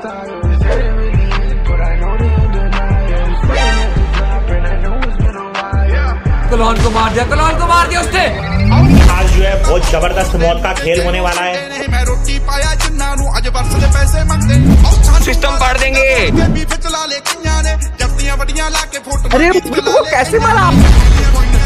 कलौन को मार दिया उसने। आज जो है बहुत जबरदस्त मौत का खेल होने वाला है। मैं रोटी पाया जिन्ना नू अज वर्ष दे पैसे मंगदे सिस्टम पाड़ देंगे। चला ले कन्या ने जफ्तियां बड़ियां लाके फोटो अरे कैसे मारा?